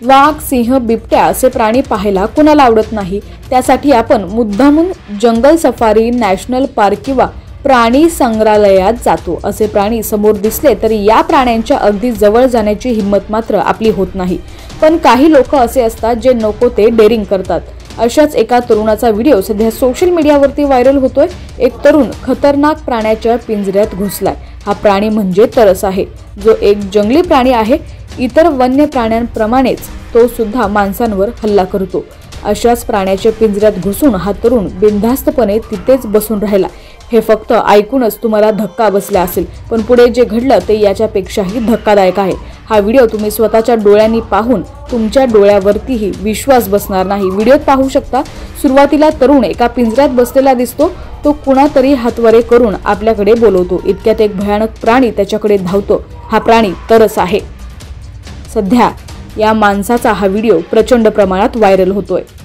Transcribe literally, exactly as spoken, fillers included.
वाघ, सिंह, बिबट्या असे प्राणी पाहायला कोणाला आवडत नाही। त्यासाठी आपण मुद्दामून जंगल सफारी, नॅशनल पार्क किंवा प्राणी संग्रहालयात जातो। असे प्राणी समोर दिसले तरी या प्राण्यांच्या अगदी जवळ जाण्याची हिम्मत मात्र आपली होत नाही। पण काही लोक असे असतात जे नको ते डेअरिंग करतात। अशाच एका तरुणाचा व्हिडिओ सध्या सोशल मीडियावरती व्हायरल होतोय। एक तरुण खतरनाक प्राण्याच्या पिंजऱ्यात घुसलाय। हा प्राणी म्हणजे तरस आहे, जो एक जंगली प्राणी आहे। इतर वन्य प्राण्यांप्रमाणेच तो सुद्धा माणसांवर हल्ला करतो। अशाच प्राण्याच्या पिंजऱ्यात घुसून हा तरुण बिनधास्तपणे तिथेच बसून राहिला। हे फक्त ऐकूनच तुम्हाला धक्का बसला असेल, पण पुढे जे घडलं ते याच्यापेक्षाही धक्कादायक आहे। हा व्हिडिओ तुम्ही स्वतःच्या डोळ्यांनी पाहून तुमच्या डोळ्यावरतीही विश्वास बसणार नाही। व्हिडिओत पाहू शकता, सुरुवातीला तरुण एका पिंजऱ्यात बसलेला दिसतो। तो कुणातरी हातवारे करून आपल्याकडे बोलवतो। इतक्यात एक भयानक प्राणी त्याच्याकडे धावतो। हा प्राणी तरस आहे। सध्या या माणसाचा हा व्हिडिओ प्रचंड प्रमाणात व्हायरल होतोय।